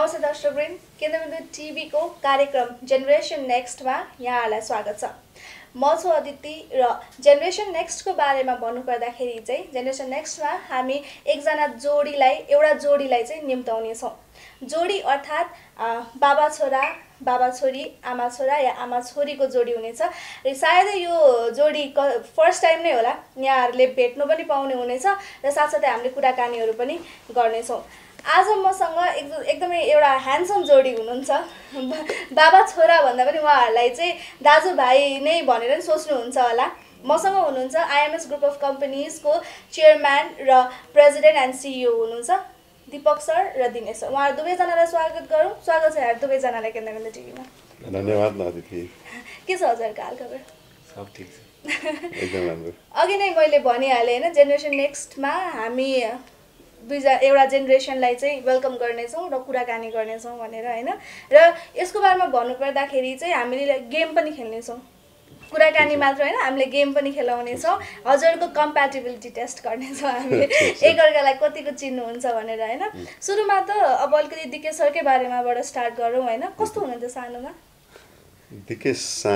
नमस्ते दर्शकवृन्द, केन्द्रबिन्दु टिभीको कार्यक्रम जेनेरेसन नेक्स्टमा यहाँहरूलाई स्वागत छ। म छु अदिति र जेनेरेसन नेक्स्टको बारेमा भन्नुपर्दाखेरि चाहिँ जेनेरेसन नेक्स्टमा हामी एउटा जोडीलाई चाहिँ निम्ताउने छौँ। जोडी अर्थात् बाबा छोरा, बाबा छोरी, आमा छोरा या आमा छोरीको जोडी हुनेछ र सायदै यो जोडी फर्स्ट टाइम नै होला यहाँहरूले भेट्नु पनि पाउने हुनेछ र साथसाथै हामीले कुराकानीहरू पनि गर्नेछौँ। आज मसँग एकदमै एउटा ह्यान्डसम जोडी हुनुहुन्छ। बाबा छोरा भन्दा पनि उहाँहरूलाई चाहिँ दाजुभाइ नै भनेर नि सोच्नुहुन्छ होला। मसँग हुनुहुन्छ आइएमएस ग्रुप अफ कम्पनीजको चेयरम्यान र प्रेसिडेन्ट एन्ड सिइओ हुनुहुन्छ दीपक सर र दिनेश सर। उहाँहरू दुवैजनालाई स्वागत गरौँ। स्वागत छ यहाँ दुवैजनालाई केन्द्रबिन्दु टिभीमा। धन्यवाद अदिति। के छ हजुरको हालखबर? सब ठिक छ, एकदम राम्रो। अघि नै मैले भनिहालेँ होइन, जेनेरेसन नेक्स्टमा हामी एउटा जेनेरेसनलाई चाहिँ वेलकम गर्नेछौँ र कुराकानी गर्नेछौँ भनेर होइन। र यसको बारेमा भन्नुपर्दाखेरि चाहिँ हामीले गेम पनि खेल्नेछौँ, कुराकानी मात्र होइन, हामीले गेम पनि खेलाउनेछौँ। हजुरको कम्प्याटिबिलिटी टेस्ट गर्नेछौँ हामीले, एकअर्कालाई कतिको चिन्नुहुन्छ भनेर होइन। सुरुमा त अब अलिकति दिकेश सरकै बारेमाबाट स्टार्ट गरौँ होइन। कस्तो हुनुहुन्थ्यो सानोमा? दिकेश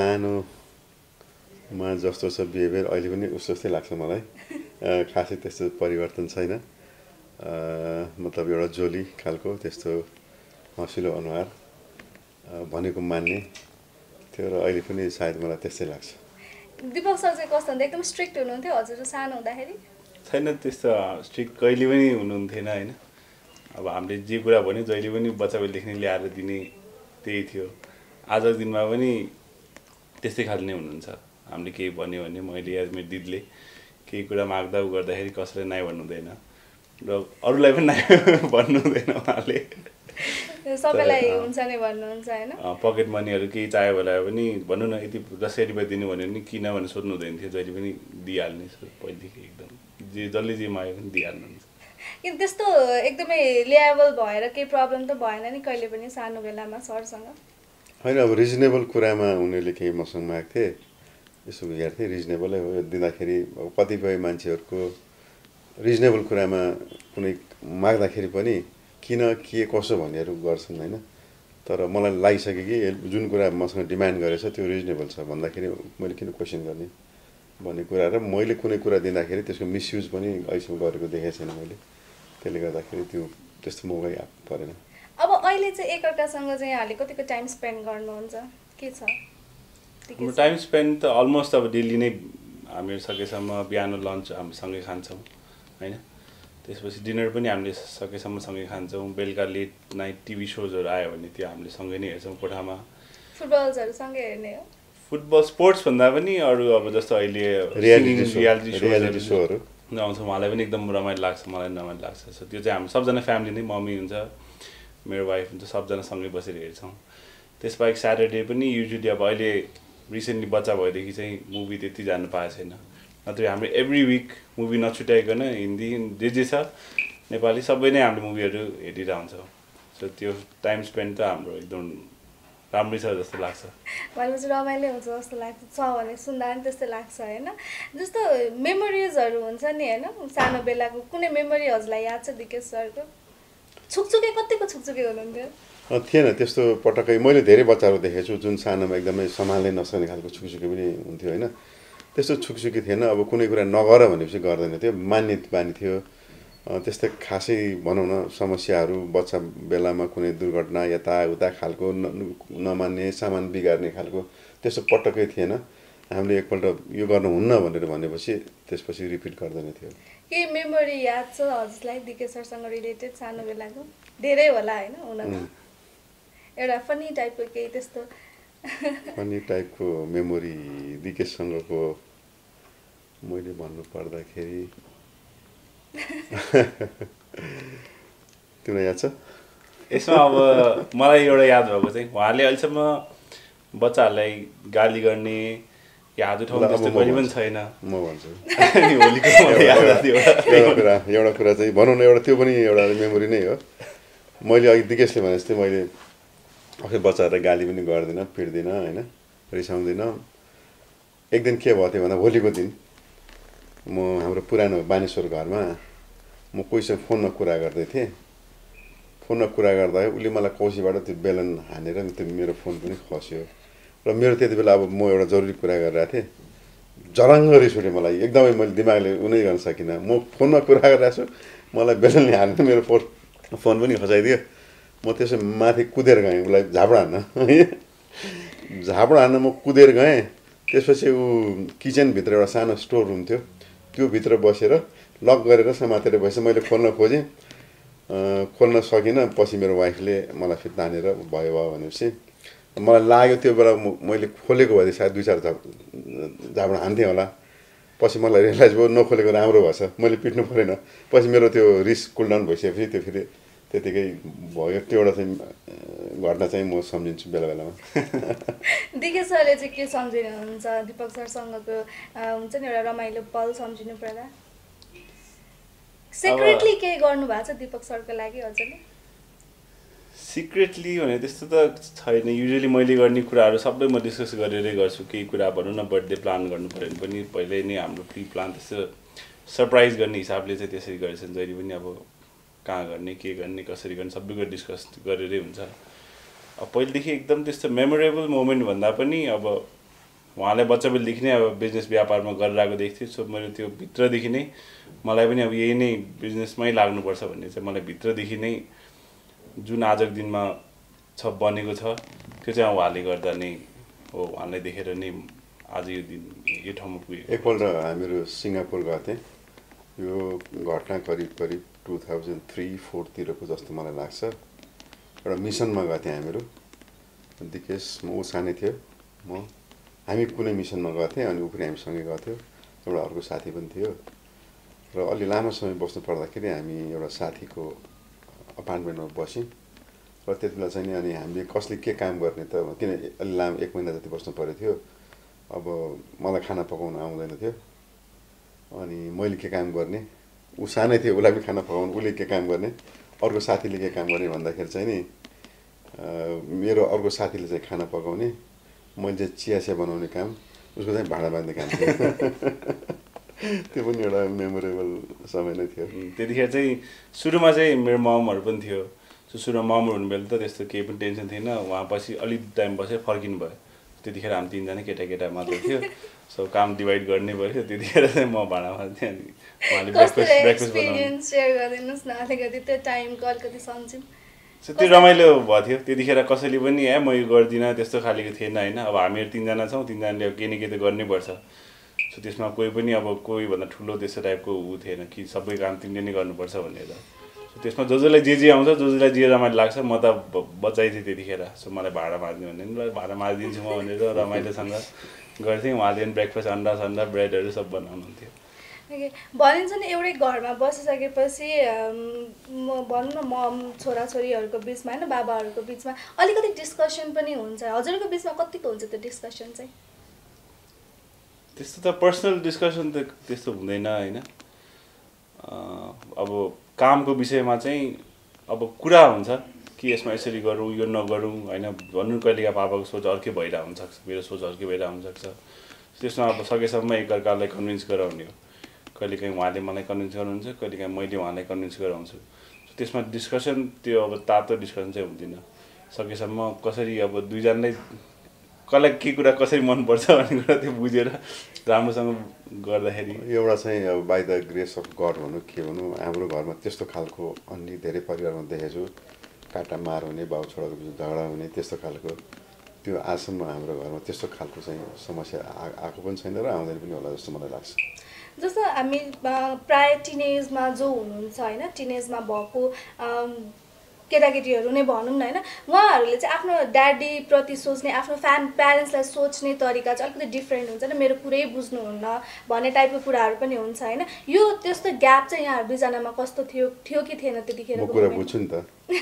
सानोमा जस्तो छ बिहेभियर अहिले पनि उस जस्तै लाग्छ मलाई। खासै त्यस्तो परिवर्तन छैन। मतलब एउटा जोली खालको त्यस्तो हँसिलो अनुहार, भनेको मान्ने थियो र अहिले पनि सायद मलाई त्यस्तै लाग्छ। दीपक सर चाहिँ कस्तो हुन्थ्यो? एकदम स्ट्रिक्ट हुनुहुन्थ्यो हजुर सानो हुँदाखेरि? छैन, त्यस्तो स्ट्रिक्ट कहिले पनि हुनुहुन्थेन होइन। अब हामीले जे कुरा भन्यो जहिले पनि बच्चाबेलादेखि ल्याएर दिने त्यही थियो। आजको दिनमा पनि त्यस्तै खाले नै हुनुहुन्छ। हामीले केही भन्यो भने मैले या मेरो दिदीले केही कुरा माग्दा गर्दाखेरि कसैले नाइ भन्नु हुँदैन र अरूलाई पनि नाइ भन्नु हुँदैन। उहाँले सबैलाई हुन्छ नै भन्नुहुन्छ होइन। पकेट मनीहरू केही चाहियो भने पनि भन्नु न यति 10 रुपियाँ दिनु भन्यो भने किन भनेर सोध्नु हुँदैन थियो। जहिले पनि दिइहाल्ने पहिलेदेखि एकदम जसले जे माग्यो पनि दिइहाल्नुहुन्छ। किन त्यस्तो एकदमै लेभल भएर केही प्रब्लम त भएन नि कहिले पनि सानो बेलामा सरसँग? होइन, अब रिजनेबल कुरामा उनीहरूले केही मसँग मागेको थिए, यसो हेर्थेँ रिजनेबलै हो दिँदाखेरि। अब कतिपय मान्छेहरूको रिजनेबल कुरामा कुनै माग्दाखेरि पनि किन के कसो भन्नेहरू गर्छन् होइन। तर मलाई लागिसक्यो कि जुन कुरा मसँग डिमान्ड गरेछ त्यो रिजनेबल छ भन्दाखेरि मैले किन क्वेसन गर्ने भन्ने कुरा र मैले कुनै कुरा दिँदाखेरि त्यसको मिसयुज पनि अहिलेसम्म गरेको देखेको छैन मैले। त्यसले गर्दाखेरि त्यो त्यस्तो मौकै परेन। अब अहिले चाहिँ एकअर्कासँग चाहिँ यहाँले कतिको टाइम स्पेन्ड गर्नुहुन्छ? के छ टाइम स्पेन्ड त अलमोस्ट अब डेली नै हामीहरू सकेसम्म बिहान लन्च हामी सँगै खान्छौँ होइन। त्यसपछि डिनर पनि हामीले सकेसम्म सँगै खान्छौँ। बेलुका लेट नाइट टिभी सोजहरू आयो भने त्यो हामीले सँगै नै हेर्छौँ कोठामा। फुटबल्सहरू सँगै हेर्ने हो? फुटबल स्पोर्ट्स भन्दा पनि अरू अब जस्तो अहिले रियालिटी सोहरू आउँछ उहाँलाई पनि एकदम रमाइलो लाग्छ, मलाई पनि रमाइलो लाग्छ। सो त्यो चाहिँ हामी सबजना फ्यामिली नै, मम्मी हुन्छ, मेरो वाइफ हुन्छ, सबजना सँगै बसेर हेर्छौँ। त्यसबाहेक स्याटरडे पनि युजली अब अहिले रिसेन्टली बच्चा भएदेखि चाहिँ मुभी त्यति जानु पाएको छैन। नत्र हाम्रो एभ्री विक मुभी नछुट्याइकन हिन्दी जे छ नेपाली सबै नै हामीले मुभीहरू हेरिरहन्छौँ। सो त्यो टाइम स्पेन्ड त हाम्रो एकदम राम्रै छ जस्तो लाग्छ। भनेपछि रमाइलो हुन्छ जस्तो लाग्छ भने सुन्दा पनि त्यस्तै लाग्छ होइन। जस्तो मेमोरिजहरू हुन्छ नि होइन, सानो बेलाको कुनै मेमोरी हजुरलाई याद छ दिकेश सरको? छुकछुके कतिको छुकछुके हुनुहुन्थ्यो? थिएन त्यस्तो पटक्कै। मैले धेरै बच्चाहरू देखेको छु जुन सानोमा एकदमै सम्हाल्नै नसक्ने खालको छुकछुके पनि हुन्थ्यो होइन। त्यस्तो छुकछुकी थिएन। अब कुनै कुरा नगर भनेपछि गर्दैन थियो, मान्ने बानी थियो। त्यस्तै खासै भनौँ न समस्याहरू बच्चा बेलामा कुनै दुर्घटना यताउता खालको नमान्ने सामान बिगार्ने खालको त्यस्तो पटक्कै थिएन। हामीले एकपल्ट यो गर्नुहुन्न भनेर भनेपछि त्यसपछि रिपिट गर्दैन थियो। केही मेमोरी याद छ हजुरलाई दिकेश सरसँग रिलेटेड सानो बेलाको? धेरै होला होइन हुन त, एउटा फनी टाइपको केही त्यस्तो? फनी टाइपको मेमोरी दिकेशसँगको मैले भन्नु पर्दाखेरि तिमीलाई याद छ? यसमा अब मलाई एउटा याद भएको चाहिँ उहाँले अहिलेसम्म बच्चाहरूलाई गाली गर्ने या हात उठाउने त्यस्तो कहिले पनि छैन। म भन्छु एउटा कुरा चाहिँ भनौँ न, एउटा त्यो पनि एउटा मेमोरी नै हो। मैले अघि दिकेशले भने जस्तै मैले आफै बच्चाहरूलाई गाली पनि गर्दिनँ, पिट्दिनँ होइन, रिसाउँदिनँ। एक दिन के भयो त्यो भन्दा भोलिको दिन म हाम्रो पुरानो बानेश्वर घरमा म कोहीसँग फोनमा कुरा गर्दै थिएँ। फोनमा कुरा गर्दा उसले मलाई कौसीबाट त्यो बेलन हानेर त्यो मेरो फोन पनि खस्यो र मेरो त्यति बेला अब म एउटा जरुरी कुरा गरिरहेको थिएँ जरङ्ग रिस उठ्यो मलाई एकदमै मैले दिमागले उनै गर्न सकिनँ म फोनमा कुरा गरिरहेको छु मलाई बेलनले हानेर मेरो फोन पनि खसाइदियो म त्यसो माथि कुदेर गएँ उसलाई झापड हान्न झापड हान्न म कुदेर गएँ त्यसपछि ऊ किचनभित्र एउटा सानो स्टोर रुम थियो त्यो भित्र बसेर लक गरेर समातेर बसेर मैले खोल्न खोजेँ खोल्न सकिनँ पछि मेरो वाइफले मलाई फेरि तानेर भयो भनेपछि मलाई लाग्यो त्यो बेला मैले खोलेको भए सायद 2-4 झापड हान्थेँ होला पछि मलाई रियलाइज भयो नखोलेको राम्रो भएछ मैले पिट्नु परेन पछि मेरो त्यो रिस कुलडाउन भइसकेपछि त्यो फेरि त्यतिकै भयो त्यो एउटा चाहिँ घटना चाहिँ म सम्झिन्छु बेला बेलामा दिके सरले चाहिँ के सम्झिनुहुन्छ दिपक सरसँगको हुन्छ नि एउटा रमाइलो पल सम्झिनु पर्दा सिक्रेटली के गर्नु भएको छ दिपक सरको लागि हजुरले सिक्रेटली भने त्यस्तो त छैन युजुअली मैले गर्ने कुराहरू सबै म डिस्कस गरेरै गर्छु केही कुरा भनौँ न बर्थडे प्लान गर्नु पऱ्यो भने पनि पहिल्यै नै हाम्रो प्री प्लान त्यस्तो सरप्राइज गर्ने हिसाबले चाहिँ त्यसरी गरेछ जहिले पनि अब कहाँ गर्ने के गर्ने कसरी गर्ने सबै कुरा डिस्कस गरेरै हुन्छ अब पहिलेदेखि एकदम त्यस्तो मेमोरेबल मोमेन्ट भन्दा पनि अब उहाँलाई बच्चा बेलदेखि नै अब बिजनेस व्यापारमा गरिरहेको देख्थेँ सो मैले त्यो भित्रदेखि नै मलाई पनि अब यही नै बिजनेसमै लाग्नुपर्छ भन्ने चाहिँ मलाई भित्रदेखि नै जुन आजको दिनमा बनेको छ त्यो चाहिँ उहाँले गर्दा नै हो उहाँलाई देखेर नै आज यो दिन यो ठाउँमा पुगेको एकपल्ट हामीहरू सिङ्गापुर गएको थियौँ यो घटना करिब 2003-04 तिरको जस्तो मलाई लाग्छ एउटा मिसनमा गएको थियौँ हामीहरू दिकेश म सानै थियो म हामी कुनै मिसनमा गएको थियौँ अनि ऊ पनि हामीसँगै गएको थियो एउटा अर्को साथी पनि थियो र अलि लामो समय बस्नु पर्दाखेरि हामी एउटा साथीको अपार्टमेन्टमा बस्यौँ र त्यति बेला चाहिँ नि अनि हामीले कसले के काम गर्ने त किन अलि लामो 1 महिना जति बस्नु परेको थियो अब मलाई खाना पकाउन आउँदैन थियो अनि मैले के काम गर्ने ऊ सानै थियो उसलाई पनि खाना पकाउनु उसले के काम गर्ने अर्को साथीले के काम गर्ने भन्दाखेरि चाहिँ नि मेरो अर्को साथीले चाहिँ खाना पकाउने मैले चाहिँ चिया बनाउने काम उसको चाहिँ भाँडा बाँध्ने काम थियो त्यो पनि एउटा मेमोरेबल समय नै थियो त्यतिखेर चाहिँ सुरुमा चाहिँ मेरो ममहरू पनि थियो सुरुमा ममहरू हुनु बेला त त्यस्तो केही पनि टेन्सन थिएन उहाँ पछि अलिक टाइम बसेर फर्किनु भयो त्यतिखेर हामी 3 जना केटा मात्र थियो सो काम डिभाइड गर्ने भयो त्यतिखेर चाहिँ म भाँडा मार्थेँ अनि उहाँले ब्रेकफास्ट एक्सपिरियन्स सेयर गरिदिनुहोस् न अलिकति त्यो टाइमको अलिकति सम्झौँ सो त्यो रमाइलो भएको थियो त्यतिखेर कसैले पनि म यो गर्दिनँ त्यस्तो खालेको थिएन होइन अब हामीहरू 3 जना छौँ 3 जनाले केही न केही त गर्नै पर्छ सो त्यसमा कोही पनि अब कोही भन्दा ठुलो त्यस्तो टाइपको ऊ थिएन कि सबै काम तिमीले नै गर्नुपर्छ भनेर सो त्यसमा जसलाई जे आउँछ जसलाई जे रमाइलो लाग्छ म त बच्चै थिएँ त्यतिखेर सो मलाई भाँडा मार्दिनु भने नि भाँडा मारिदिन्छु म भनेर रमाइलोसँग गर्थेँ उहाँले पनि ब्रेकफास्ट अन्डा ब्रेडहरू सब बनाउनुहुन्थ्यो भनिन्छ नि एउटै घरमा बसिसकेपछि भनौँ न मम छोराछोरीहरूको बिचमा होइन बाबाहरूको बिचमा अलिकति डिस्कसन पनि हुन्छ हजुरको बिचमा कतिको हुन्छ त्यो डिस्कसन चाहिँ त्यस्तो त पर्सनल डिस्कसन त त्यस्तो हुँदैन होइन अब कामको विषयमा चाहिँ अब कुरा हुन्छ कि यसमा यसरी गरौँ यो नगरौँ होइन भन्नु कहिलेका पापाको सोच अर्कै भइरहेको हुनसक्छ मेरो सोच अर्कै भइरहेको हुनसक्छ त्यसमा अब सकेसम्म एकअर्कालाई कन्भिन्स गराउने हो कहिलेकाहीँ उहाँले मलाई कन्भिन्स गर्नुहुन्छ कहिलेकाहीँ मैले उहाँलाई कन्भिन्स गराउँछु त्यसमा डिस्कसन त्यो अब तातो डिस्कसन चाहिँ हुँदैन सकेसम्म कसरी अब दुईजनालाई कसलाई के कुरा कसरी मनपर्छ भन्ने कुरा त्यो बुझेर राम्रोसँग गर्दाखेरि एउटा चाहिँ अब by the grace of God भनौँ के भनौँ हाम्रो घरमा त्यस्तो खालको अन्य धेरै परिवारमा देखेको छु काटा मार हुने बाउ छोराको बिच झगडा हुने त्यस्तो खालको त्यो आजसम्म हाम्रो घरमा त्यस्तो खालको चाहिँ समस्या आएको पनि छैन र आउँदैन पनि होला जस्तो मलाई लाग्छ जस्तो हामी प्राय टिनेजमा जो हुनुहुन्छ होइन टिनेजमा भएको केटाकेटीहरू नै भनौँ न होइन उहाँहरूले चाहिँ आफ्नो ड्याडीप्रति सोच्ने आफ्नो प्यारेन्ट्सलाई सोच्ने तरिका चाहिँ अलिकति डिफ्रेन्ट हुन्छ नि मेरो कुरै बुझ्नुहुन्न भन्ने टाइपको कुराहरू पनि हुन्छ होइन यो त्यस्तो ग्याप चाहिँ यहाँहरू दुईजनामा कस्तो थियो कि थिएन त्यतिखेर म कुरा बुझ्छु नि त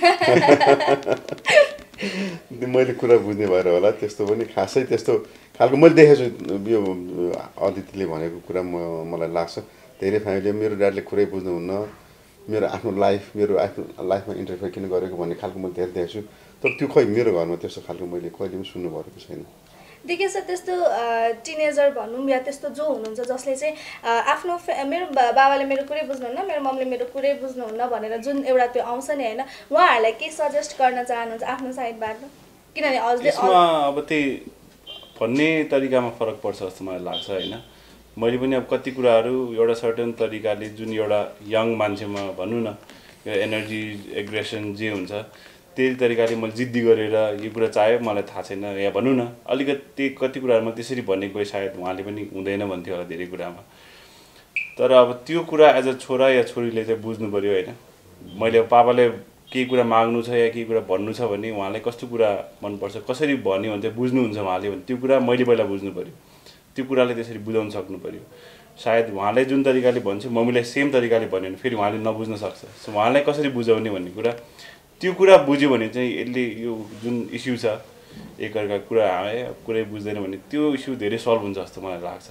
मैले कुरा बुझ्ने भएर होला त्यस्तो पनि खासै त्यस्तो खालको मैले देखेको छु यो अदितिले भनेको कुरा मलाई लाग्छ धेरै फ्यामिलीमा मेरो ड्याडले कुरै बुझ्नुहुन्न मेरो आफ्नो लाइफमा इन्टरफेयर किन गरेको भन्ने खालको मैले धेरै देखेको छु तर त्यो खै मेरो घरमा त्यस्तो खालको मैले कहिले पनि सुन्नु भएको छैन देखिएछ त्यस्तो टिनेजर भनौँ या त्यस्तो जो हुनुहुन्छ जसले चाहिँ आफ्नो मेरो बाबाले मेरो कुरै बुझ्नुहुन्न, मेरो मम्मीले मेरो कुरै बुझ्नुहुन्न भनेर जुन एउटा त्यो आउँछ नि होइन, उहाँहरूलाई के सजेस्ट गर्न चाहनुहुन्छ आफ्नो साइडबाट? किनभने अब त्यही भन्ने तरिकामा फरक पर्छ जस्तो मलाई लाग्छ होइन। मैले पनि अब कति कुराहरू एउटा सर्टेन तरिकाले जुन एउटा यङ मान्छेमा भनौँ न यो एनर्जी एग्रेसन जे हुन्छ त्यही तरिकाले मैले जिद्दी गरेर यो कुरा चाह्यो मलाई थाहा छैन या भनौँ न अलिकति कति कुराहरूमा त्यसरी भनेको सायद उहाँले पनि हुँदैन भन्थ्यो होला धेरै कुरामा। तर अब त्यो कुरा एज अ छोरा या छोरीले चाहिँ बुझ्नु पऱ्यो होइन। मैले अब पापाले केही कुरा माग्नु छ या केही कुरा भन्नु छ भने उहाँलाई कस्तो कुरा मनपर्छ कसरी भन्यो भने चाहिँ बुझ्नुहुन्छ उहाँले भने त्यो कुरा मैले पहिला बुझ्नु पऱ्यो, त्यो कुराले त्यसरी बुझाउन सक्नु पऱ्यो। सायद उहाँले जुन तरिकाले भन्छ मम्मीलाई सेम तरिकाले भन्यो भने फेरि उहाँले नबुझ्न सक्छ। सो उहाँलाई कसरी बुझाउने भन्ने कुरा त्यो कुरा बुझ्यो भने चाहिँ यसले यो जुन इस्यु छ एकअर्काको कुरा कुरै बुझ्दैन भने त्यो इस्यु धेरै सल्भ हुन्छ जस्तो मलाई लाग्छ।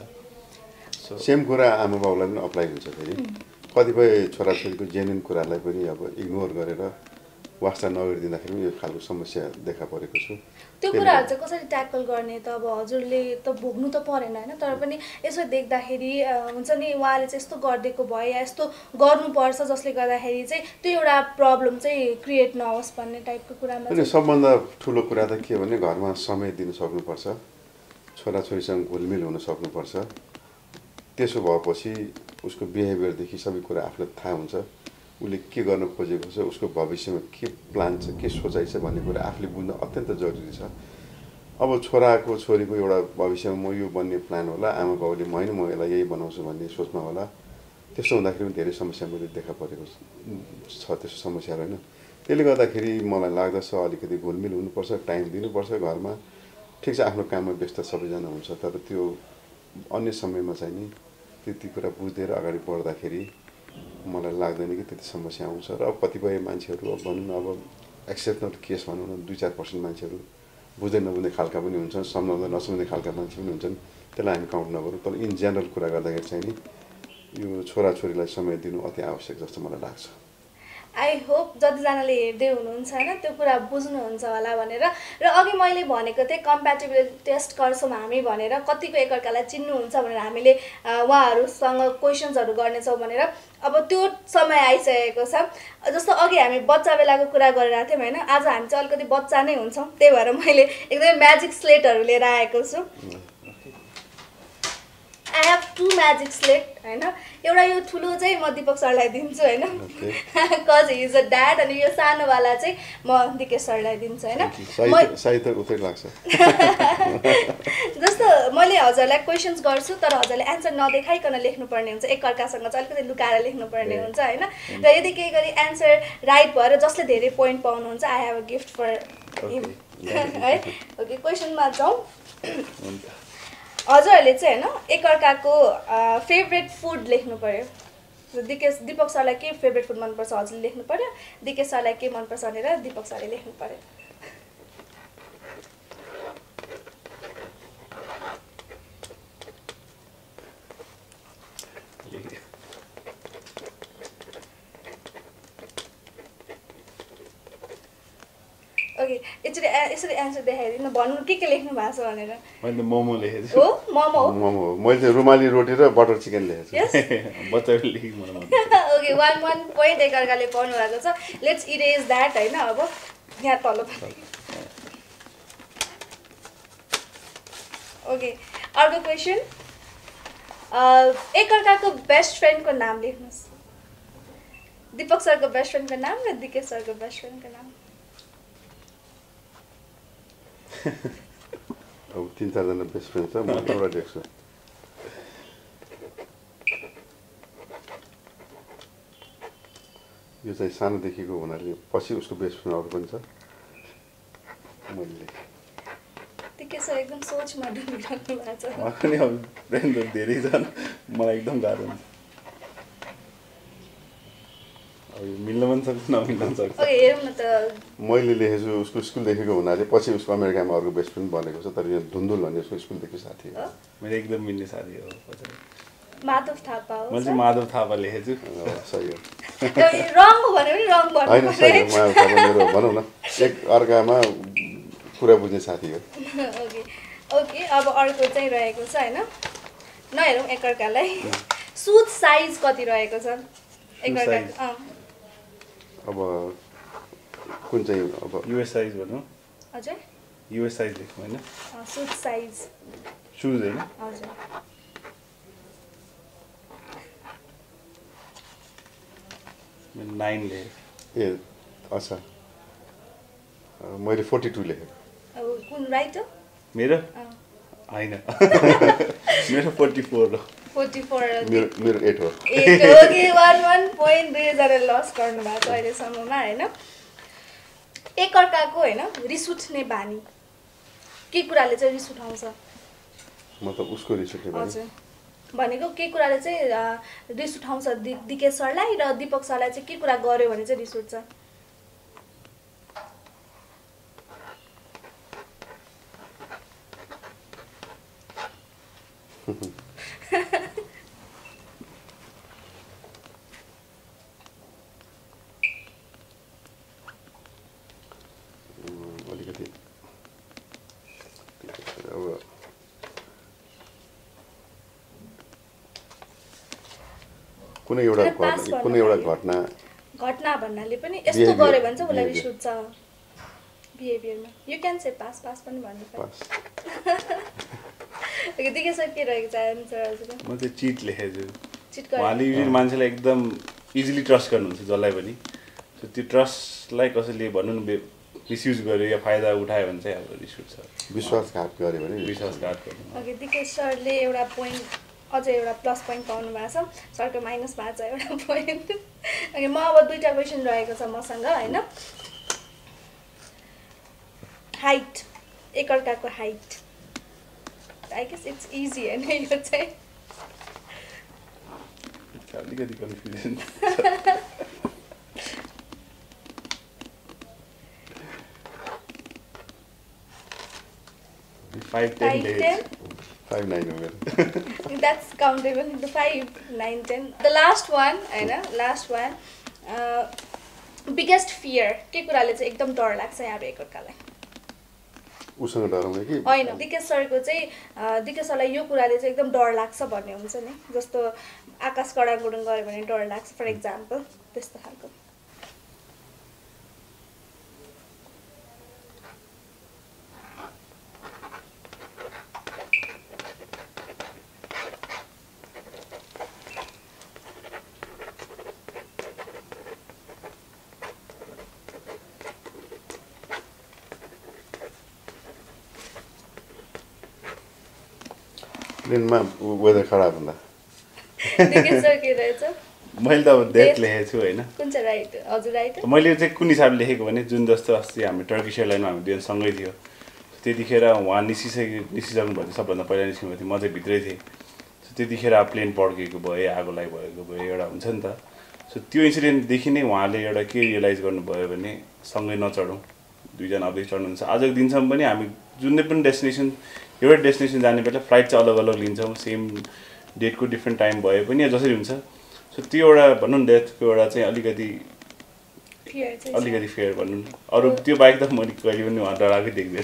सेम कुरा आमा बाउलाई पनि अप्लाई हुन्छ। फेरि कतिपय छोराछोरीको जेन्युन कुरालाई पनि अब इग्नोर गरेर वास्ता नगरिदिँदाखेरि पनि यो खालको समस्या देखा परेको छु। त्यो कुराहरू चाहिँ कसरी ट्याकल गर्ने त अब हजुरले त भोग्नु त परेन होइन, तर पनि यसो देख्दाखेरि हुन्छ नि उहाँले चाहिँ यस्तो गरिदिएको भयो या यस्तो गर्नुपर्छ जसले गर्दाखेरि चाहिँ त्यो एउटा प्रब्लम चाहिँ क्रिएट नहोस् भन्ने टाइपको कुरामा। अनि सबभन्दा ठुलो कुरा त के भने घरमा समय दिन सक्नुपर्छ, छोराछोरीसँग घुलमिल हुन सक्नुपर्छ। त्यसो भएपछि उसको बिहेभियरदेखि सबै कुरा आफूलाई थाहा हुन्छ, उसले के गर्न खोजेको छ, उसको भविष्यमा के प्लान छ, के सोचाइ छ भन्ने कुरा आफूले बुझ्न अत्यन्त जरुरी छ। अब छोराको छोरीको एउटा भविष्यमा म यो बन्ने प्लान होला, आमा बाउले होइन म यसलाई यही बनाउँछु भन्ने सोचमा होला। त्यस्तो हुँदाखेरि पनि धेरै समस्या मैले देखा परेको छ त्यस्तो समस्याहरू होइन। त्यसले गर्दाखेरि मलाई लाग्दछ अलिकति घुलमिल हुनुपर्छ, टाइम दिनुपर्छ घरमा। ठिक छ आफ्नो काममा व्यस्त सबैजना हुन्छ, तर त्यो अन्य समयमा चाहिँ नि त्यति कुरा बुझ्दै अगाडि बढ्दाखेरि मलाई लाग्दैन कि त्यति समस्या आउँछ। र अब कतिपय मान्छेहरू अब भनौँ न अब एक्सेप्सनल केस भनौँ न 2-4% मान्छेहरू बुझ्दै नबुझ्ने खालका पनि हुन्छन्, सम्झाउँदा नसम्झ्ने खालका मान्छे पनि हुन्छन्, त्यसलाई हामी काउन्ट नगरौँ। तर इन जेनरल कुरा गर्दाखेरि चाहिँ नि यो छोराछोरीलाई समय दिनु अति आवश्यक जस्तो मलाई लाग्छ। आई होप जतिजनाले हेर्दै हुनुहुन्छ होइन त्यो कुरा बुझ्नुहुन्छ होला भनेर। र अघि मैले भनेको थिएँ कम्प्याटिबिलिटी टेस्ट गर्छौँ हामी भनेर, कतिको एकअर्कालाई चिन्नुहुन्छ भनेर हामीले उहाँहरूसँग क्वेसन्सहरू गर्नेछौँ भनेर। अब त्यो समय आइसकेको छ। जस्तो अघि हामी बच्चा बेलाको कुरा गरिरहेको थियौँ होइन, आज हामी चाहिँ अलिकति बच्चा नै हुन्छौँ, त्यही भएर मैले एकदमै म्याजिक स्लेटहरू लिएर आएको छु। आई हेभ 2 म्याजिक स्लेट होइन। एउटा यो ठुलो चाहिँ म दिपक सरलाई दिन्छु होइन, cause he is a dad. अनि यो सानोवाला चाहिँ म दिकेश सरलाई दिन्छु होइन। जस्तो मैले हजुरलाई क्वेसन्स गर्छु तर हजुरले एन्सर नदेखाइकन लेख्नुपर्ने हुन्छ, एकअर्कासँग चाहिँ अलिकति लुकाएर लेख्नुपर्ने हुन्छ होइन। र यदि केही गरी एन्सर राइट भएर जसले धेरै पोइन्ट पाउनुहुन्छ I have a gift for him है। ओके क्वेसनमा जाउँ। हजुरहरूले चाहिँ होइन एकअर्काको फेभरेट फुड लेख्नु पऱ्यो। दिपक सरलाई के फेभरेट फुड मनपर्छ हजुरले लेख्नु पऱ्यो, दिकेश सरलाई के मनपर्छ भनेर दिपक सरले लेख्नु पऱ्यो। ओके यसरी एन्सर देखाइदिनु भन्नु के लेख्नु भएको छ भनेर। मैले मोमो लेखेको छु। हो मोमो मोमो मैले चाहिँ रुमाली रोटी र बटर चिकन लेखेको छु। बच्चाले लेखेको मलाई। ओके 1 पोइन्ट एकअर्काले पाउनु भएको छ। लेट्स इरेज द्याट होइन। अब यहाँ तल ओके अर्को क्वेसन। एकअर्काको बेस्ट फ्रेन्डको नाम लेख्नुहोस्। दिपक सरको बेस्ट फ्रेन्डको नाम र दिकेश सरको बेस्ट फ्रेन्डको नाम। अब 3-4 जना बेस्ट फ्रेन्ड छ, म एउटा लेख्छु। यो चाहिँ सानोदेखिको हुनाले पछि उसको बेस्ट फ्रेन्ड अरू पनि छ। मैले दिकेश सर एकदम सोचमा डुबिराख्नु भएको छ। पनि अब फ्रेन्ड त धेरै छन्, मलाई एकदम गाह्रो हुन्छ। मिल्न पनि सक्छ नमिल्न पनि सक्छ। ओके हेरौँ न त। मैले लेखेछु उसको स्कुल देखेको हुनाले पछि उसको अमेरिकामा अर्को बेस्ट फ्रेन्ड बनेको छ, तर यो धुन्दुल भन्ने उसको स्कुलदेखि साथी हो। मेरो एकदम मिल्ने साथी हो। माधव थापा हो। मैले चाहिँ माधव थापा लेखेछु। सही हो। रङ हो भने पनि रङ भन्नु होइन सही हो। माधव थापा मेरो भनौँ न एक अर्कामा कुरा बुझ्ने साथी हो। ओके ओके अब अर्को चाहिँ रहेको छ हैन नहेरौँ एकअर्कालाई सुज साइज कति रहेको छ एकअर्का अब कुन चाहिँ अब युएस साइज भनौँ हजुर युएस साइज लेख्नु हैन सुज साइज सुज हैन हजुर मैले 9 लेखेँ ए अच्छा मैले 42 लेखेँ अब कुन राइट हो मेरो हैन मेरो 44 हो 44 मेरो 8 हो 8 हो कि 1 पोइन्ट 2000 लस गर्नु भएको छ अहिलेसम्ममा हैन एकअर्काको हैन रिस उठ्ने बानी के कुराले चाहिँ रिस उठाउँछ मतलब उसको रिस उठ्ने बानी हजुर भनेको के कुराले चाहिँ रिस उठाउँछ दिकेश सरलाई र दीपक सरलाई चाहिँ के कुरा गर्यो भने चाहिँ रिस उठ्छ अलिकति अब कुनै एउटा घटना भन्नाले पनि यस्तो गर्यो भने चाहिँ उसलाई रिस उठ्छ बिहेभियरमा यु क्यान से पास पनि भन्नु पर्छ दिकेश सर के रहेको छ आन्सर हजुर म चाहिँ चिट लेखेछु चिट उहाँले युजली मान्छेलाई एकदम इजिली ट्रस्ट गर्नुहुन्छ जसलाई पनि सो त्यो ट्रस्टलाई कसैले भनौँ न मिसयुज गर्यो या फाइदा उठायो भने चाहिँ अब रिस उठ्छ विश्वासघात गर्यो भने विश्वासघात गर्नु ओके दिकेश सरले एउटा पोइन्ट अझै एउटा प्लस पोइन्ट पाउनु भएको छ सरको माइनस भएको छ एउटा पोइन्ट ओके म अब दुईवटा क्वेसन रहेको छ मसँग होइन हाइट एकअर्काको height I guess it's easy होइन यो चाहिँ अलिकति कन्फ्युजन 5'10" days. 5'9" हो मेरो. That's countable. The 5, 9, 10. The last one, हैन? Last one. Biggest fear. के कुराले चाहिँ एकदम डर लाग्छ यहाँ एकअर्कालाई? उसँग डराउने कि? हैन, दिकेश सरको चाहिँ दिकेश सरलाई यो कुराले चाहिँ एकदम डर लाग्छ भन्ने हुन्छ नि. जस्तो आकाश कडाङगुडुङ गयो भने डर लाग्छ फर एक्जाम्पल त्यस्तो खालको. प्लेनमा वेदर खराब हुँदा दिकेश सर के रहेछ? मैले त अब डेट लेखेको छु होइन. कुन चाहिँ राइट? हजुर राइट. मैले चाहिँ कुन हिसाबले लेखेको भने जुन जस्तो अस्ति हामी टर्किस एयरलाइनमा हामी दुईजना सँगै थियो. त्यतिखेर उहाँ निस्किसक्नु भयो सबभन्दा पहिला निस्किनु थियो, म चाहिँ भित्रै थिएँ. त्यतिखेर प्लेन पड्केको भयो, आगोलाई भएको भयो, एउटा हुन्छ नि त. सो त्यो इन्सिडेन्टदेखि नै उहाँले एउटा के रियलाइज गर्नुभयो भने सँगै नचढौँ, दुईजना अघि चढ्नुहुन्छ. आजको दिनसम्म पनि हामी जुनै पनि डेस्टिनेसन एउटा डेस्टिनेसन जाने बेला फ्लाइट चाहिँ अलग अलग लिन्छौँ, सेम डेटको डिफ्रेन्ट टाइम भए पनि जसरी हुन्छ. सो त्यो एउटा भनौँ न डेथको एउटा चाहिँ अलिकति फेयर भनौँ न. अरू त्यो बाहेक त मैले कहिले पनि उहाँ डराएकै देख्दैन.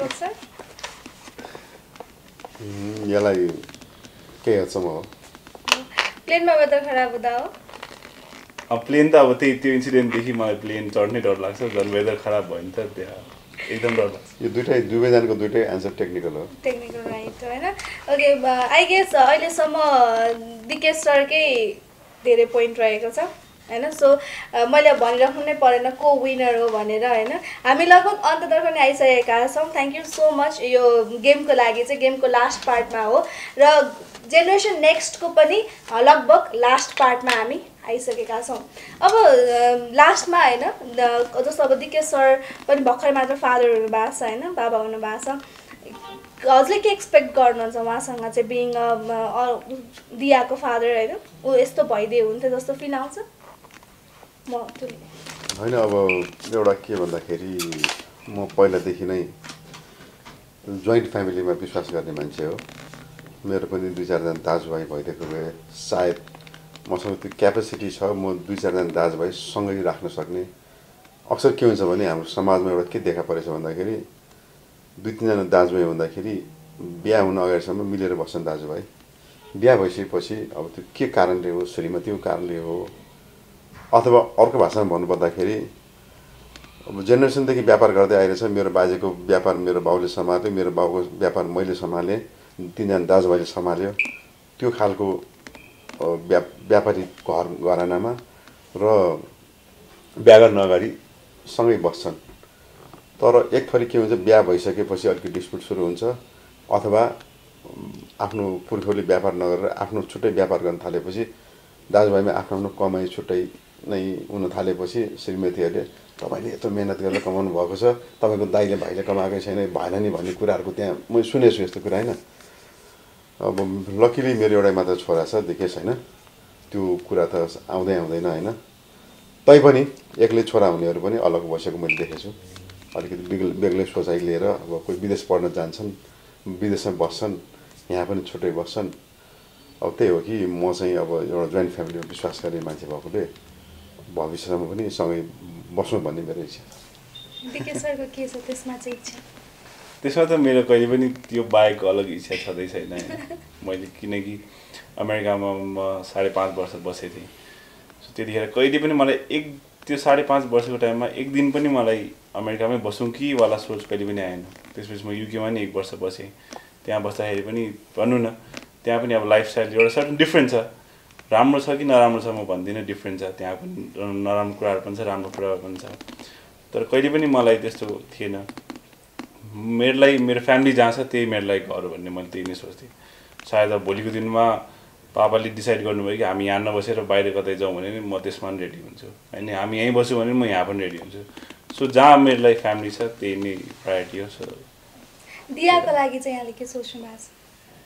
यसलाई केही हदसम्म हो. प्लेनमा वेदर खराब हुँदा हो? प्लेन त अब त्यही त्यो इन्सिडेन्टदेखि मलाई प्लेन चढ्नै डर लाग्छ. झन् वेदर खराब भयो भने त त्यहाँ एकदम डर लाग्छ. यो दुवैजनाको दुइटै आन्सर टेक्निकल हो. टेक्निकल राइट होइन. ओके आई गेस अहिलेसम्म दिकेश सरकै धेरै पोइन्ट रहेको छ होइन. सो मैले भनिराख्नु नै परेन को विनर हो भनेर होइन. हामी लगभग अन्ततर्फ नै आइसकेका छौँ. थ्याङ्क यू सो मच यो गेमको लागि चाहिँ. गेमको लास्ट पार्टमा हो र जेनेरेसन नेक्स्टको पनि लगभग लास्ट पार्टमा हामी आइसकेका छौँ. अब लास्टमा होइन जस्तो अब दिकेश सर पनि भर्खर मात्र फादर हुनुभएको छ होइन, बाबा हुनुभएको छ. हजुरले के एक्सपेक्ट गर्नुहुन्छ उहाँसँग चाहिँ बिङ दियाको फादर होइन, ऊ यस्तो भइदियो हुन्थ्यो जस्तो फिल आउँछ? होइन अब एउटा के भन्दाखेरि म पहिलादेखि नै जोइन्ट फ्यामिलीमा विश्वास गर्ने मान्छे हो. मेरो पनि 2-4जना दाजुभाइ भइदिएको भए सायद मसँग त्यो क्यापेसिटी छ, म 2-4जना दाजुभाइ सँगै राख्न सक्ने. अक्सर के हुन्छ भने हाम्रो समाजमा एउटा के देखा परेछ भन्दाखेरि 2-3जना दाजुभाइ हुँदाखेरि बिहा हुन अगाडिसम्म मिलेर बस्छन् दाजुभाइ। बिहा भइसकेपछि अब त्यो के कारणले हो, श्रीमतीको कारणले हो अथवा अर्को भाषामा भन्नुपर्दाखेरि अब जेनेरेसनदेखि व्यापार गर्दै आइरहेछ। मेरो बाजेको व्यापार मेरो बाउले सम्हाल्यो, मेरो बाउको व्यापार मैले सम्हालेँ, तिनजना दाजुभाइले सम्हाल्यो। त्यो खालको व्यापारिक घरानामा र बिहा गर्न अगाडि सँगै बस्छन्। तर एक थरी के हुन्छ, बिहा भइसकेपछि अलिकति डिस्प्युट सुरु हुन्छ अथवा आफ्नो पुर्खौली व्यापार नगरेर आफ्नो छुट्टै व्यापार गर्न थालेपछि दाजुभाइमा आफ्नो आफ्नो कमाइ छुट्टै नै हुन थालेपछि श्रीमतीहरूले तपाईँले यत्रो मेहनत गरेर कमाउनु भएको छ, तपाईँको दाइले भाइले कमाएकै छैन, भएन नि भन्ने कुराहरूको त्यहाँ मैले सुनेछु यस्तो कुरा होइन। अब लकिली मेरो एउटै मात्र छोरा छ, देखेँ छैन त्यो कुरा त आउँदैन होइन। तैपनि एक्लै छोरा हुनेहरू पनि अलग बसेको मैले देखेको छु। अलिकति बेग्लै सोचाइ लिएर अब कोही विदेश पढ्न जान्छन्, विदेशमा बस्छन्, यहाँ पनि छुट्टै बस्छन्। अब त्यही हो कि म चाहिँ अब एउटा जोइन्ट फ्यामिलीमा विश्वास गर्ने मान्छे भएकोले भविष्यमा पनि सँगै बस्नु भन्ने मेरो इच्छा छ। त्यसमा त मेरो कहिले पनि त्यो बाहेक अलग इच्छा छँदै छैन। मैले किनकि अमेरिकामा म 5.5 वर्ष बसेको थिएँ। सो त्यतिखेर कहिले पनि मलाई त्यो 5.5 वर्षको टाइममा एक दिन पनि मलाई अमेरिकामै बसौँ कि वाला सोच कहिले पनि आएन। त्यसपछि म युकेमा नि 1 वर्ष बसेँ। त्यहाँ बस्दाखेरि पनि भनौँ न त्यहाँ पनि अब लाइफस्टाइल एउटा सर्टन डिफ्रेन्ट छ। राम्रो छ कि नराम्रो छ म भन्दिनँ, डिफ्रेन्ट छ। त्यहाँ पनि नराम्रो कुराहरू पनि छ, राम्रो कुराहरू पनि छ। तर कहिले पनि मलाई त्यस्तो थिएन। मेरो फ्यामिली जहाँ छ त्यही मेरो लागि घर हो भन्ने मैले त्यही नै सोच्थेँ। सायद अब भोलिको दिनमा पापाले डिसाइड गर्नुभयो कि हामी यहाँ नबसेर बाहिर कतै जाउँ भने नि म त्यसमा पनि रेडी हुन्छु होइन। हामी यहीँ बस्यो भने म यहाँ पनि रेडी हुन्छु। सो जहाँ मेरो लागि फ्यामिली छ त्यही नै प्रायोरिटी हो। सो दियाको लागि चाहिँ यहाँले के सोच्नु भएको छ?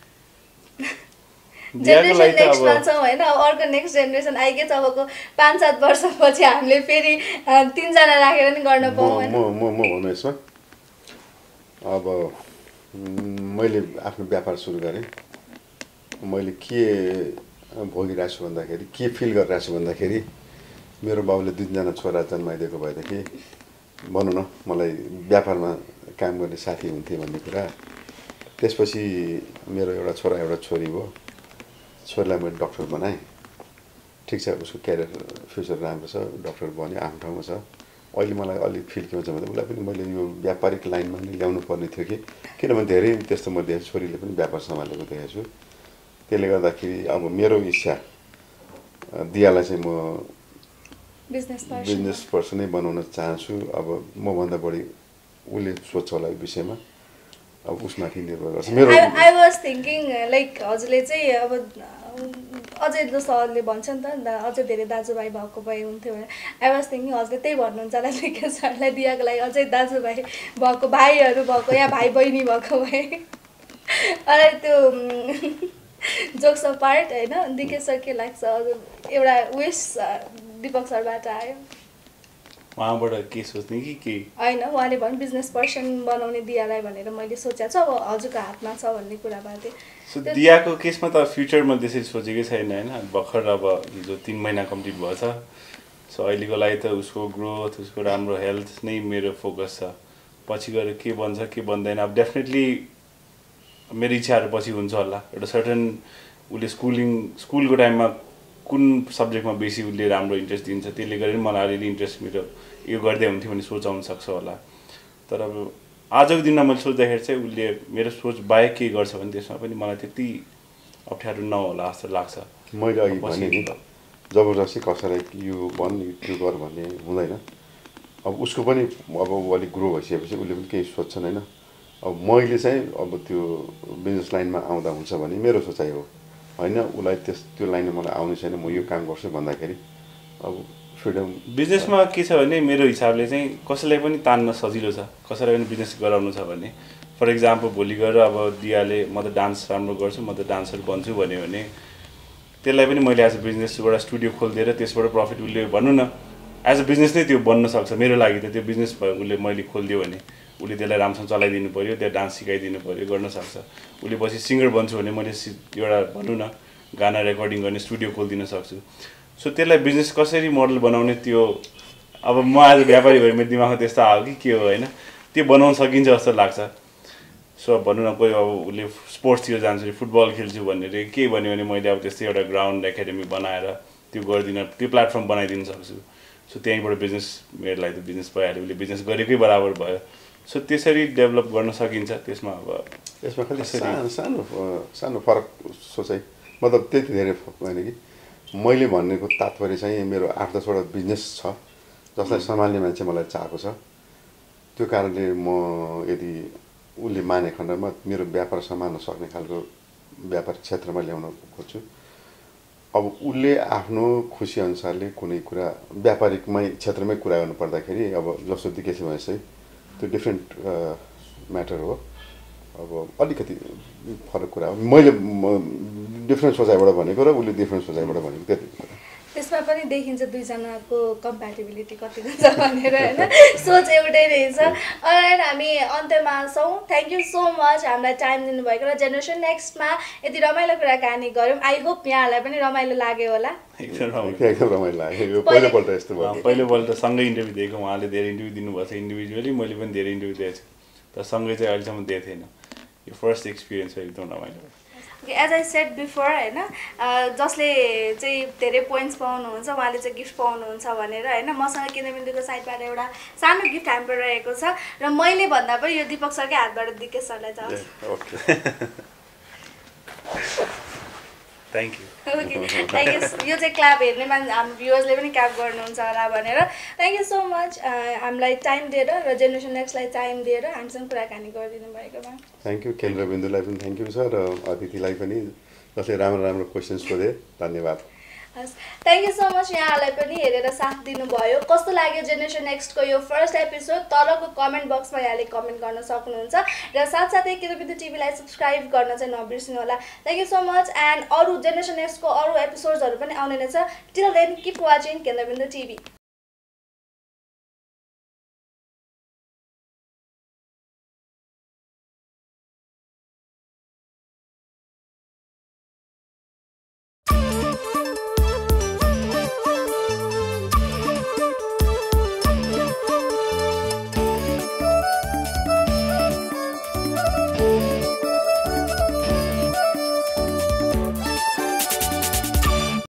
दियाको लागि त अब होइन, अर्को नेक्स्ट जेनेरेसन आइगयो त अबको 5-7 वर्षपछि हामीले फेरि 3 जना राखेर नि गर्न पाऊँ हैन। म भन्नु यसमा अब मैले आफ्नो व्यापार सुरु गरेँ। मैले के भोगिरहेको छु भन्दाखेरि, के फिल गरिरहेको छु भन्दाखेरि मेरो बाउले 2 जना छोरा जन्माइदिएको भएदेखि भनौँ न मलाई व्यापारमा काम गर्ने साथी हुन्थे भन्ने कुरा। त्यसपछि मेरो एउटा छोरा एउटा छोरी भयो। छोरीलाई मैले डक्टर बनाएँ, ठिक छ, उसको क्यारियर फ्युचर राम्रो छ, डक्टर बन्यो, आफ्नो ठाउँमा छ। अहिले मलाई अलिक फिल के हुन्छ भने उसलाई पनि मैले यो व्यापारिक लाइनमा नै ल्याउनु पर्ने थियो कि, किनभने धेरै त्यस्तो म देखेँ छोरीले पनि व्यापार सम्हालेको देखेको छु। त्यसले गर्दाखेरि अब मेरो इच्छा दियालाई चाहिँ म बिजनेस पर्सनै बनाउन चाहन्छु। अब मभन्दा बढी उसले सोच्छ होला यो विषयमा, अब उसमाथि निर्भर गर्छ। मेरो आई वाज थिङ्किङ लाइक हजुरले चाहिँ अब अझै जस्तो सरले भन्छ नि त अझै धेरै दाजुभाइ भएको भए हुन्थ्यो भने आई वाज थिङ्किङ हजुरले त्यही भन्नुहुन्छ होला लेखेको सरलाई दियाको लागि अझै दाजुभाइ भएको, भाइहरू भएको या भाइ बहिनी भएको भए। अनि त्यो जोक्स अफ पार्ट होइन, दिके सर के लाग्छ एउटा विस दिपक सरबाट आयो? उहाँबाट के सोच्ने कि होइन, उहाँले भन्नु बिजनेस पर्सन बनाउने दियालाई भनेर मैले सोचेको छु, अब हजुरको हातमा छ भन्ने कुरा भएको थियो। सो दियाको केसमा त फ्युचरमा त्यसरी सोचेकै छैन होइन। भर्खर अब हिजो 3 महिना कम्प्लिट भएछ। सो अहिलेको लागि त उसको ग्रोथ, उसको राम्रो हेल्थ नै मेरो फोकस छ। पछि गएर के बन्छ के बन्दैन अब डेफिनेटली मेरो इच्छाहरू पछि हुन्छ होला। एउटा सर्टन उसले स्कुलको टाइममा कुन सब्जेक्टमा बेसी उसले राम्रो इन्ट्रेस्ट दिन्छ त्यसले गरेर मलाई अलिअलि इन्ट्रेस्ट मेरो यो गर्दै हुन्थ्यो भने सोचाउन सक्छ होला। तर अब आजको दिनमा मैले सोच्दाखेरि चाहिँ उसले मेरो सोच बाहेक के गर्छ भने त्यसमा पनि मलाई त्यति अप्ठ्यारो नहोला जस्तो लाग्छ। मैले अघि भने नि जबरजस्ती कसैलाई यो भन् त्यो गर भन्ने हुँदैन। अब उसको पनि अब अलिक ग्रो भइसकेपछि उसले पनि केही सोध्छन् होइन। अब मैले चाहिँ अब त्यो बिजनेस लाइनमा आउँदा हुन्छ भन्ने मेरो सोचाइ हो होइन। उसलाई त्यो लाइनमा मलाई आउने छैन, म यो काम गर्छु भन्दाखेरि अब फ्रिडम। बिजनेसमा के छ भने मेरो हिसाबले चाहिँ कसैलाई पनि तान्न सजिलो छ, कसैलाई पनि बिजनेस गराउनु छ भने। फर इक्जाम्पल भोलि गएर अब दियाले म त डान्स राम्रो गर्छु, म त डान्सर बन्छु भन्यो भने त्यसलाई पनि मैले एज अ बिजनेस एउटा स्टुडियो खोलिदिएर त्यसबाट प्रफिट उसले भनौँ न एज अ बिजनेस नै त्यो बन्न सक्छ। मेरो लागि त त्यो बिजनेस भयो, उसले मैले खोलिदियो भने उसले त्यसलाई राम्रोसँग चलाइदिनु पऱ्यो, त्यहाँ डान्स सिकाइदिनु पऱ्यो, गर्न सक्छ। उसले पछि सिङ्गर बन्छु भने मैले एउटा भनौँ न गाना रेकर्डिङ गर्ने स्टुडियो खोलिदिन सक्छु। सो त्यसलाई बिजनेस कसरी मोडल बनाउने त्यो अब म आज व्यापारी भएर मेरो दिमागमा त्यस्तो आयो कि के हो होइन, त्यो बनाउन सकिन्छ जस्तो लाग्छ। सो भनौँ न कोही अब उसले स्पोर्ट्सतिर जान्छु फुटबल खेल्छु भनेर के भन्यो भने मैले अब त्यस्तै एउटा ग्राउन्ड एकाडेमी बनाएर त्यो गरिदिन त्यो प्लेटफर्म बनाइदिन सक्छु सो त्यहीँबाट बिजनेस मेरोलाई त बिजनेस भइहाल्यो उसले बिजनेस गरेकै बराबर भयो सो त्यसरी डेभलप गर्न सकिन्छ त्यसमा अब यसमा खालि सानो फरक सोचाइ मतलब त्यति धेरै होइन कि मैले भनेको तात्पर्य चाहिँ मेरो 8-10वटा बिजनेस छ जसलाई सम्हाल्ने मान्छे मलाई चाहिएको छ त्यो कारणले म यदि उसले माने खण्डमा मेरो व्यापार सम्हाल्न सक्ने खालको व्यापार क्षेत्रमा ल्याउन खोज्छु अब उसले आफ्नो खुसी अनुसारले कुनै कुरा व्यापारिकमै क्षेत्रमै कुरा गर्नु पर्दाखेरि अब जस्तो देखेपछि भने चाहिँ त्यो डिफ्रेन्ट म्याटर हो अब अलिकति फरक कुरा हो मैले डिफ्रेन्ट सोचाइबाट भनेको र उसले डिफ्रेन्ट सोचाइबाट भनेको त्यति त्यसमा पनि देखिन्छ दुईजनाको कम्प्याटिबिलिटी कति छ भनेर होइन सोच एउटै रहेछ अलराइट हामी अन्त्यमा छौँ थ्याङ्क यू सो मच हामीलाई टाइम दिनुभएको र जेनेरेसन नेक्स्टमा यति रमाइलो कुराकानी गऱ्यौँ आई होप यहाँहरूलाई पनि रमाइलो लाग्यो होला एकदम रमाइलो लाग्यो पहिलोपल्ट यस्तो भयो पहिलोपल्ट सँगै इन्टरभ्यू दिएको उहाँले धेरै इन्टरभ्यू दिनुभएको छ इन्डिभिजुअली मैले पनि धेरै इन्टरभ्यू दिएको छु तर सँगै चाहिँ अहिलेसम्म दिएको थिएन यो फर्स्ट एक्सपिरियन्स हो एकदम रमाइलो एज आई सेड बिफोर होइन जसले चाहिँ धेरै पोइन्ट्स पाउनुहुन्छ उहाँले चाहिँ गिफ्ट पाउनुहुन्छ भनेर होइन मसँग केन्द्रबिन्दुको साइडबाट एउटा सानो गिफ्ट ह्याम्पर रहेको छ र मैले भन्दा पनि यो दिपक सरकै हातबाट दिकेश सरलाई चाहिँ thank you okay thank you यो चाहिँ क्ल्याप हेर्ने हाम्रो भ्युवर्सले पनि क्ल्याप गर्नुहुन्छ होला भनेर थ्याङ्क यू सो मच हामीलाई टाइम दिएर र जेनेरेसन नेक्स्टलाई टाइम दिएर हामीसँग कुराकानी गरिदिनु भएकोमा थ्याङ्क यू केन्द्रबिन्दुलाई पनि थ्याङ्क यू छ र अतिथिलाई पनि जसले राम्रो राम्रो क्वेसन्स सोधे धन्यवाद हस् थ्याङ्क यू सो मच यहाँहरूलाई पनि हेरेर साथ दिनुभयो कस्तो लाग्यो जेनेरेसन नेक्स्टको यो फर्स्ट एपिसोड तलको कमेन्ट बक्समा यहाँले कमेन्ट गर्न सक्नुहुन्छ र साथसाथै केन्द्रबिन्दु टिभीलाई सब्सक्राइब गर्न चाहिँ नबिर्सिनु होला thank you so much and अरू जेनेरेसन नेक्स्टको अरू एपिसोड्सहरू पनि आउने नै छ till then keep watching Kendrabindu TV